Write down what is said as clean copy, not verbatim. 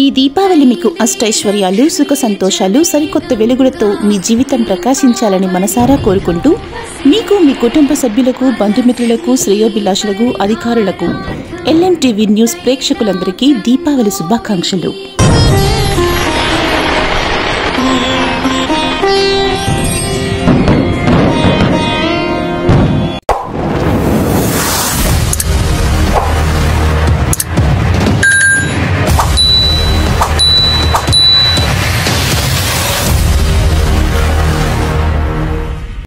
దీపావళి మీకు అష్టైశ్వర్యాలు, సుఖ సంతోషాలు, సరికొత్త వెలుగులతో మీ జీవితం ప్రకాశించాలని మనసారా కోరుకుంటూ మీకు, మీ కుటుంబ సభ్యులకు, బంధుమిత్రులకు, శ్రేయోభిలాషులకు, అధికారులకు LMTV న్యూస్ ప్రేక్షకులందరికీ దీపావళి శుభాకాంక్షలు.